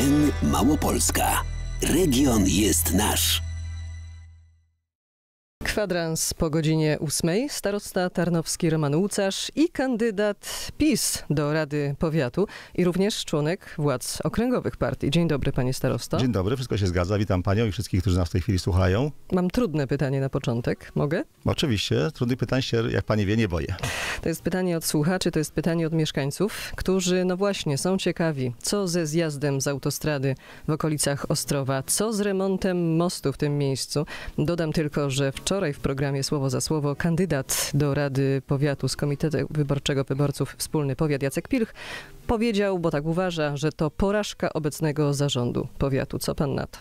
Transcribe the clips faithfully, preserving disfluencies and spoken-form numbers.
Magazyn Małopolska. Region jest nasz. Kwadrans po godzinie ósmej. Starosta tarnowski Roman Łucasz i kandydat PiS do Rady Powiatu i również członek władz okręgowych partii. Dzień dobry, panie starosto. Dzień dobry, wszystko się zgadza. Witam panią i wszystkich, którzy nas w tej chwili słuchają. Mam trudne pytanie na początek. Mogę? Oczywiście. Trudnych pytań się, jak pani wie, nie boję. To jest pytanie od słuchaczy, to jest pytanie od mieszkańców, którzy, no właśnie, są ciekawi, co ze zjazdem z autostrady w okolicach Ostrowa, co z remontem mostu w tym miejscu. Dodam tylko, że wczoraj w programie Słowo za Słowo kandydat do Rady Powiatu z Komitetu Wyborczego Wyborców Wspólny Powiat Jacek Pilch powiedział, bo tak uważa, że to porażka obecnego zarządu powiatu. Co pan na to?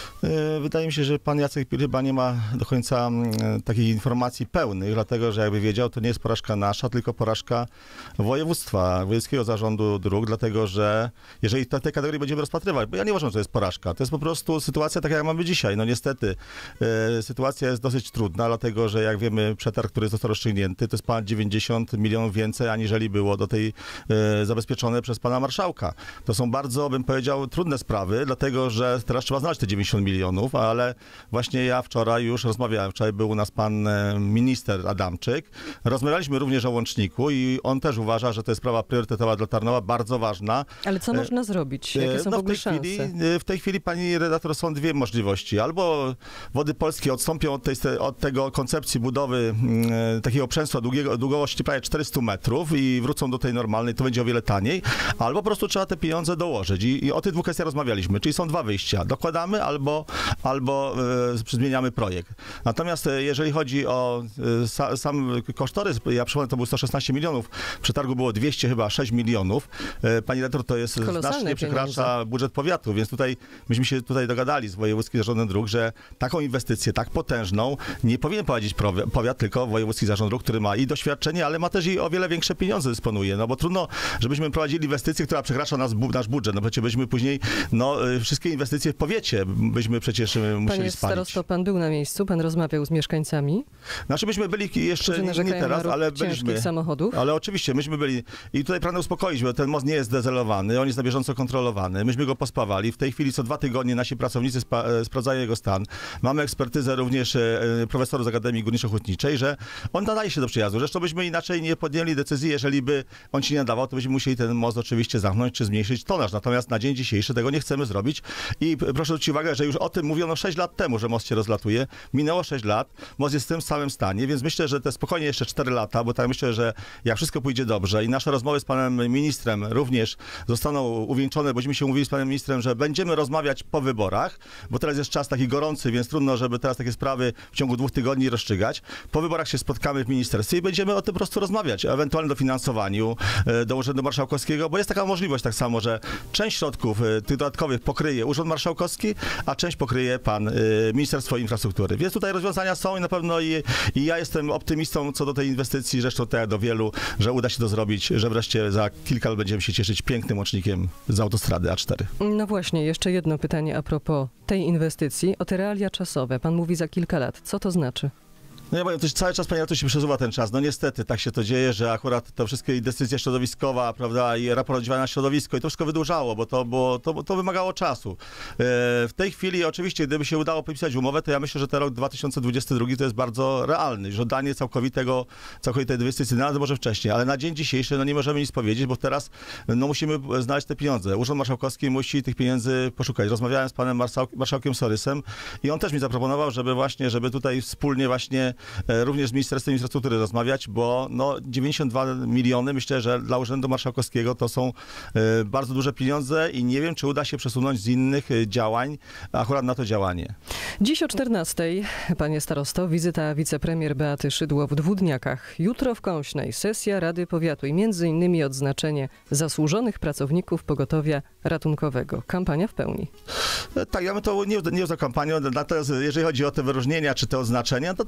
Wydaje mi się, że pan Jacek Pilch chyba nie ma do końca takiej informacji pełnych, dlatego, że jakby wiedział, to nie jest porażka nasza, tylko porażka województwa, wojewódzkiego zarządu dróg, dlatego, że jeżeli te, te kategorie będziemy rozpatrywać, bo ja nie uważam, że to jest porażka, to jest po prostu sytuacja taka, jak mamy dzisiaj. No niestety, e, sytuacja jest dosyć trudna, dlatego, że jak wiemy, przetarg, który został rozstrzygnięty, to jest ponad dziewięćdziesiąt milionów więcej, aniżeli było do tej e, zabezpieczone przez pana marszałka. To są bardzo, bym powiedział, trudne sprawy, dlatego, że teraz trzeba znaleźć te dziewięćdziesiąt milionów, ale właśnie ja wczoraj już rozmawiałem, wczoraj był u nas pan minister Adamczyk, rozmawialiśmy również o łączniku i on też uważa, że to jest sprawa priorytetowa dla Tarnowa, bardzo ważna. Ale co można zrobić? Jakie są no, w ogóle w tej chwili, szanse? W tej chwili, pani redaktor, są dwie możliwości. Albo Wody Polskie odstąpią od, tej, od tego koncepcji budowy e, takiego przęsła długiego, długości prawie czterysta metrów i wrócą do tej normalnej, to będzie o wiele taniej, albo po prostu trzeba te pieniądze dołożyć. I, i o tych dwóch kwestiach rozmawialiśmy, czyli są dwa wyjścia. Dokładamy albo, albo e, zmieniamy projekt. Natomiast e, jeżeli chodzi o e, sa, sam kosztorys, ja przypomnę, to było sto szesnaście milionów, w przetargu było dwieście chyba sześć milionów. E, pani redaktor, to jest Kolosalne znacznie przekracza pieniądze. budżet powiatu, więc tutaj myśmy się tutaj dogadali z Wojewódzkim Zarządem Dróg, że taką inwestycję tak potężną nie powinien prowadzić powiat, tylko Wojewódzki Zarząd Dróg, który ma i doświadczenie, ale ma też i o wiele większe pieniądze dysponuje, no bo trudno, żebyśmy prowadzili inwestycję, która przekracza nas, nasz budżet, no przecież byśmy później, no wszystkie inwestycje w powiecie byśmy przecież musieli Panie spalić. starosto, pan był na miejscu, pan rozmawiał z mieszkańcami? Znaczy myśmy byli jeszcze nie, nie teraz, ale byliśmy. Samochodów. Ale oczywiście, myśmy byli i tutaj pragnę uspokoić, bo ten most nie jest dezelowany, on jest na bieżąco kontrolowany. Myśmy go pospawali. W tej chwili co dwa tygodnie nasi pracownicy spa, sprawdzają jego stan. Mamy ekspertyzę również e, profesorów z Akademii Górniczo-Hutniczej, że on nadaje się do przejazdu. Zresztą byśmy inaczej nie podjęli decyzji, jeżeli by on się nie nadawał, to byśmy musieli ten most oczywiście zamknąć czy zmniejszyć tonaż. Natomiast na dzień dzisiejszy tego nie chcemy zrobić. I proszę zwrócić uwagę, że już o tym mówiono sześć lat temu, że most się rozlatuje. Minęło sześć lat, most jest w tym samym stanie, więc myślę, że te spokojnie jeszcze cztery lata, bo tak myślę, że jak wszystko pójdzie dobrze i nasze rozmowy z panem ministrem również zostaną uwieńczone, bośmy się umówili z panem ministrem, że będziemy rozmawiać po wyborach, bo teraz jest czas taki gorący, więc trudno, żeby teraz takie sprawy w ciągu dwóch tygodni rozstrzygać. Po wyborach się spotkamy w ministerstwie i będziemy o tym po prostu rozmawiać, o ewentualnym dofinansowaniu do Urzędu Marszałkowskiego, bo jest taka możliwość tak samo, że część środków tych dodatkowych pokryje Urząd Marszałkowski, a część pokryje pan Ministerstwo Infrastruktury. Więc tutaj rozwiązania są i na pewno i, i ja jestem optymistą co do tej inwestycji, zresztą tak do wielu, że uda się to zrobić, że wreszcie za kilka lat będziemy się cieszyć pięknym łącznikiem z autostrady A cztery. No właśnie, jeszcze jedno pytanie a propos tej inwestycji, o te realia czasowe. Pan mówi za kilka lat. Co to znaczy? No ja powiem, to cały czas, panie, to się przesuwa ten czas. No niestety tak się to dzieje, że akurat to wszystkie decyzja środowiskowa, prawda, i raport oddziaływania na środowisko i to wszystko wydłużało, bo to, było, to, to wymagało czasu. E, w tej chwili oczywiście, gdyby się udało podpisać umowę, to ja myślę, że ten rok dwa tysiące dwudziesty drugi to jest bardzo realny. Żądanie całkowitego, całkowitej inwestycji, nawet może wcześniej, ale na dzień dzisiejszy no nie możemy nic powiedzieć, bo teraz no musimy znaleźć te pieniądze. Urząd Marszałkowski musi tych pieniędzy poszukać. Rozmawiałem z panem marszałk, marszałkiem Sorysem i on też mi zaproponował, żeby właśnie, żeby tutaj wspólnie właśnie również z Ministerstwem Infrastruktury rozmawiać, bo no dziewięćdziesiąt dwa miliony, myślę, że dla Urzędu Marszałkowskiego to są y, bardzo duże pieniądze i nie wiem, czy uda się przesunąć z innych y, działań akurat na to działanie. Dziś o czternastej, panie starosto, wizyta wicepremier Beaty Szydło w Dwódniakach. Jutro w Kąśnej sesja Rady Powiatu i między innymi odznaczenie zasłużonych pracowników pogotowia ratunkowego. Kampania w pełni. Tak, ja bym to nie, nie za kampanią, natomiast jeżeli chodzi o te wyróżnienia czy te odznaczenia, to, to, są, to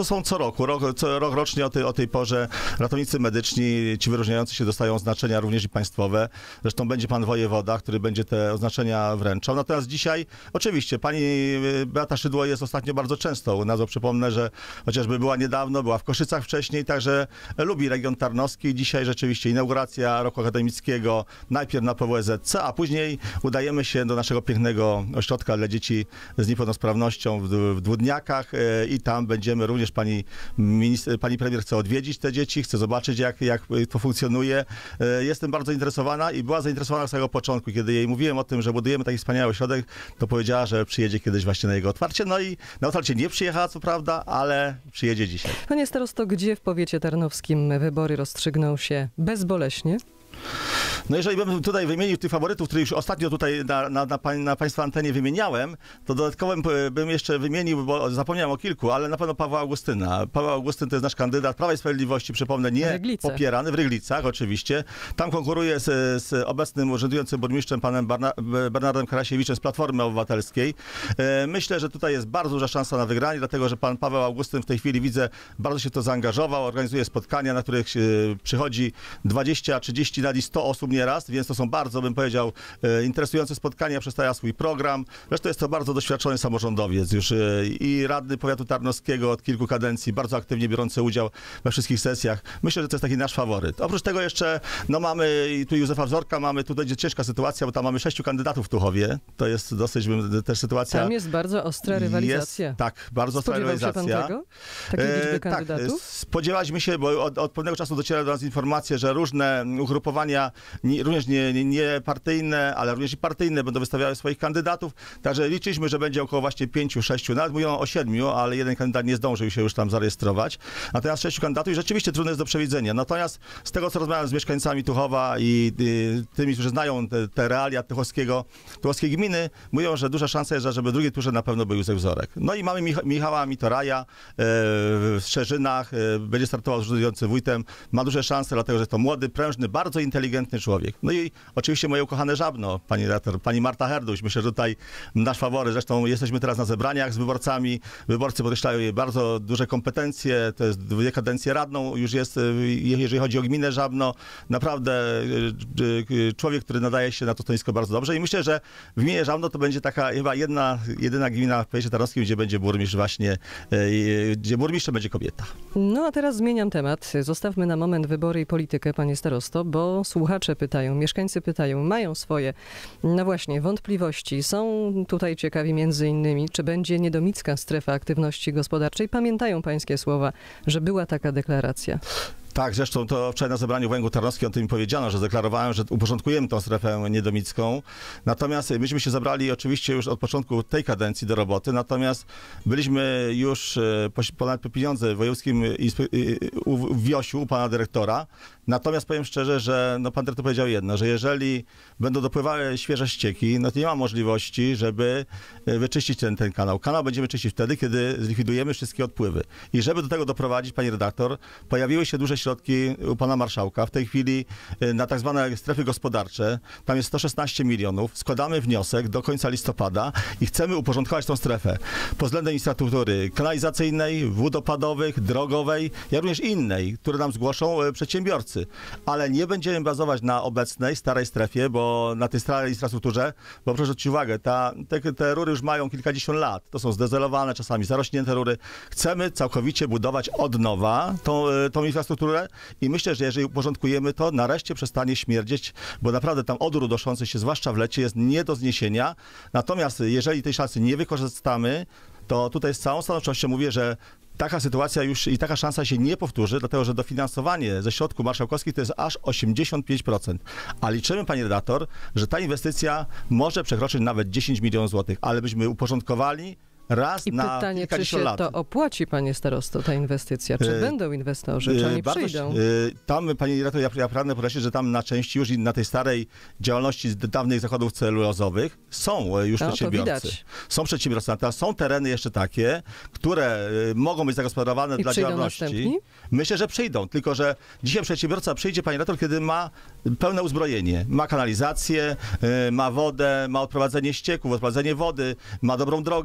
to są co roku, rok, co rok rocznie o tej, o tej porze ratownicy medyczni, ci wyróżniający się dostają oznaczenia również i państwowe. Zresztą będzie pan wojewoda, który będzie te oznaczenia wręczał. Natomiast dzisiaj, oczywiście, pani Beata Szydło jest ostatnio bardzo często u nas, bo przypomnę, że chociażby była niedawno, była w Koszycach wcześniej, także lubi region tarnowski. Dzisiaj rzeczywiście inauguracja roku akademickiego, najpierw na P W S Z C, a później udajemy się do naszego pięknego ośrodka dla dzieci z niepełnosprawnością w, w Dwódniakach i tam będziemy również, pani, minister, pani premier chce odwiedzić te dzieci, chce zobaczyć, jak, jak to funkcjonuje. Jestem bardzo zainteresowana i była zainteresowana z samego początku. Kiedy jej mówiłem o tym, że budujemy taki wspaniały ośrodek, to powiedziała, że przyjedzie kiedyś właśnie na jego otwarcie. No i na otwarcie nie przyjechała, co prawda, ale przyjedzie dzisiaj. Panie starosto, gdzie w powiecie tarnowskim wybory rozstrzygną się bezboleśnie? No jeżeli bym tutaj wymienił tych faworytów, których już ostatnio tutaj na, na, na, na Państwa antenie wymieniałem, to dodatkowo bym jeszcze wymienił, bo zapomniałem o kilku, ale na pewno Pawła Augustyna. Paweł Augustyn to jest nasz kandydat Prawa i Sprawiedliwości, przypomnę, nie popierany, w Ryglicach oczywiście. Tam konkuruje z, z obecnym urzędującym burmistrzem panem Barna, Bernardem Karasiewiczem z Platformy Obywatelskiej. Myślę, że tutaj jest bardzo duża szansa na wygranie, dlatego że pan Paweł Augustyn w tej chwili, widzę, bardzo się to zaangażował, organizuje spotkania, na których przychodzi dwadzieścia trzydzieści, nawet sto osób nieraz, więc to są bardzo, bym powiedział, interesujące spotkania, przedstawia swój program. Zresztą jest to bardzo doświadczony samorządowiec, już i radny powiatu tarnowskiego od kilku kadencji, bardzo aktywnie biorący udział we wszystkich sesjach. Myślę, że to jest taki nasz faworyt. Oprócz tego jeszcze, no mamy, i tu Józefa Wzorka mamy, tu będzie ciężka sytuacja, bo tam mamy sześciu kandydatów w Tuchowie. To jest dosyć, bym, też sytuacja... Tam jest bardzo ostra rywalizacja. Jest, tak, bardzo ostra rywalizacja. Spodziewał się pan tego? Takiej liczby kandydatów? Tak, spodziewaliśmy się, bo od, od pewnego czasu dociera do nas informacje, że różne ugrupowania, nie, również nie, nie, nie partyjne, ale również i partyjne będą wystawiały swoich kandydatów. Także liczyliśmy, że będzie około właśnie pięciu, sześciu, nawet mówią o siedmiu, ale jeden kandydat nie zdążył się już tam zarejestrować. Natomiast sześciu kandydatów i rzeczywiście trudno jest do przewidzenia. Natomiast z tego, co rozmawiałem z mieszkańcami Tuchowa i, i tymi, którzy znają te, te realia tuchowskiego, tuchowskiej gminy, mówią, że duża szansa jest, żeby w drugiej turze na pewno był Józef Wzorek. No i mamy Mich Michała Mitoraja e, w Szerzynach, e, będzie startował z urzędującym wójtem, ma duże szanse, dlatego że to młody, prężny, bardzo inteligentny człowiek. No i oczywiście moje ukochane Żabno, pani redaktor, pani Marta Herduś. Myślę, że tutaj nasz faworyt. Zresztą jesteśmy teraz na zebraniach z wyborcami. Wyborcy podkreślają jej bardzo duże kompetencje. To jest dwie kadencje radną. Już jest, jeżeli chodzi o gminę Żabno, naprawdę człowiek, który nadaje się na to stanowisko bardzo dobrze. I myślę, że w gminie Żabno to będzie taka chyba jedna, jedyna gmina w powiecie tarnowskim, gdzie będzie burmistrz właśnie, gdzie burmistrzem będzie kobieta. No a teraz zmieniam temat. Zostawmy na moment wybory i politykę, panie starosto, bo słuchacze pytają, mieszkańcy pytają, mają swoje, no właśnie, wątpliwości. Są tutaj ciekawi między innymi, czy będzie niedomicka strefa aktywności gospodarczej. Pamiętają pańskie słowa, że była taka deklaracja. Tak, zresztą to wczoraj na zebraniu w Węglu Tarnowskim o tym powiedziano, że deklarowałem, że uporządkujemy tą strefę niedomicką. Natomiast myśmy się zabrali oczywiście już od początku tej kadencji do roboty, natomiast byliśmy już ponad pieniądze w wojewódzkim u Wiosiu, u pana dyrektora. Natomiast powiem szczerze, że no, pan dyrektor powiedział jedno, że jeżeli będą dopływały świeże ścieki, no to nie ma możliwości, żeby wyczyścić ten, ten kanał. Kanał będziemy czyścić wtedy, kiedy zlikwidujemy wszystkie odpływy. I żeby do tego doprowadzić, pani redaktor, pojawiły się duże środki u pana marszałka. W tej chwili na tak zwane strefy gospodarcze, tam jest sto szesnaście milionów. Składamy wniosek do końca listopada i chcemy uporządkować tą strefę pod względem infrastruktury kanalizacyjnej, wodopadowych, drogowej, jak również innej, które nam zgłoszą przedsiębiorcy. Ale nie będziemy bazować na obecnej, starej strefie, bo na tej starej infrastrukturze, bo proszę zwrócić uwagę, ta, te, te rury już mają kilkadziesiąt lat. To są zdezelowane, czasami zarośnięte rury. Chcemy całkowicie budować od nowa tą, tą infrastrukturę i myślę, że jeżeli uporządkujemy to, nareszcie przestanie śmierdzieć, bo naprawdę tam odór unoszący się, zwłaszcza w lecie, jest nie do zniesienia. Natomiast jeżeli tej szansy nie wykorzystamy, to tutaj z całą stanowczością mówię, że taka sytuacja już i taka szansa się nie powtórzy, dlatego że dofinansowanie ze środków marszałkowskich to jest aż osiemdziesiąt pięć procent. A liczymy, pani redaktor, że ta inwestycja może przekroczyć nawet dziesięć milionów złotych, ale byśmy uporządkowali raz I na pytanie, kilkadziesiąt czy się lat. to opłaci, panie starosto, ta inwestycja? Czy e, będą inwestorzy, czy oni bardzo, przyjdą? E, tam, pani dyrektor, ja, ja pragnę podkreślić, że tam na części już i na tej starej działalności z dawnych zakładów celulozowych są już no, przedsiębiorcy. Są przedsiębiorcy, natomiast są tereny jeszcze takie, które mogą być zagospodarowane I dla działalności. Następni? Myślę, że przyjdą, tylko że dzisiaj przedsiębiorca przyjdzie, pani redaktor, kiedy ma pełne uzbrojenie. Ma kanalizację, ma wodę, ma odprowadzenie ścieków, odprowadzenie wody, ma dobrą drogę i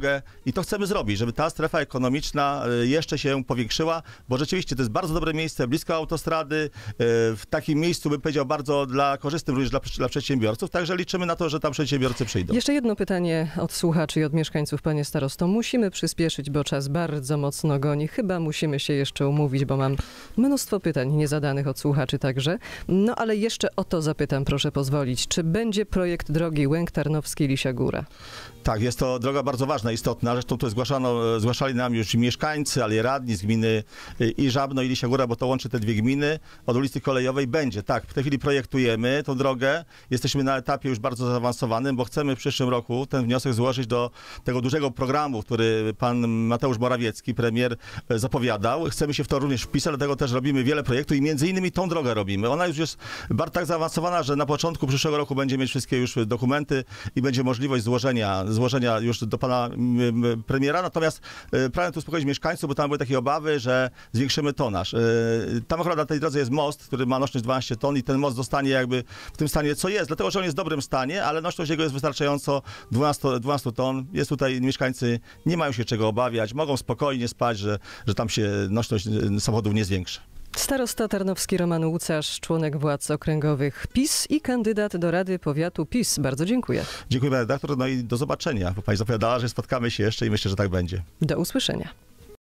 i to chcemy zrobić, żeby ta strefa ekonomiczna jeszcze się powiększyła, bo rzeczywiście to jest bardzo dobre miejsce, blisko autostrady, w takim miejscu, bym powiedział, bardzo dla korzystnym również dla, dla przedsiębiorców, także liczymy na to, że tam przedsiębiorcy przyjdą. Jeszcze jedno pytanie od słuchaczy i od mieszkańców, panie starosto. Musimy przyspieszyć, bo czas bardzo mocno goni. Chyba musimy się jeszcze umówić, bo mam mnóstwo pytań niezadanych od słuchaczy także. No ale jeszcze o to zapytam, proszę pozwolić. Czy będzie projekt drogi Łęk Tarnowski-Lisia Góra? Tak, jest to droga bardzo ważna, istotna. Zresztą to zgłaszano, zgłaszali nam już mieszkańcy, ale i radni z gminy i Żabno, i Lisia Góra, bo to łączy te dwie gminy. Od ulicy Kolejowej będzie. Tak, w tej chwili projektujemy tą drogę. Jesteśmy na etapie już bardzo zaawansowanym, bo chcemy w przyszłym roku ten wniosek złożyć do tego dużego programu, który pan Mateusz Morawiecki, premier, zapowiadał. Chcemy się w to również wpisać, dlatego też robimy wiele projektów i między innymi tą drogę robimy. Ona już jest bardzo tak zaawansowana, że na początku przyszłego roku będzie mieć wszystkie już dokumenty i będzie możliwość złożenia, złożenia już do pana premiera. Natomiast pragnę tu uspokoić mieszkańców, bo tam były takie obawy, że zwiększymy tonaż. Tam akurat na tej drodze jest most, który ma nośność dwanaście ton i ten most zostanie jakby w tym stanie, co jest, dlatego że on jest w dobrym stanie, ale nośność jego jest wystarczająco dwanaście, dwanaście ton. Jest tutaj, mieszkańcy nie mają się czego obawiać, mogą spokojnie spać, że, że tam się nośność samochodów nie zwiększy. Starosta tarnowski Roman Łucasz, członek władz okręgowych PiS i kandydat do Rady Powiatu PiS. Bardzo dziękuję. Dziękuję, redaktor, no i do zobaczenia, bo pani zapowiadała, że spotkamy się jeszcze i myślę, że tak będzie. Do usłyszenia.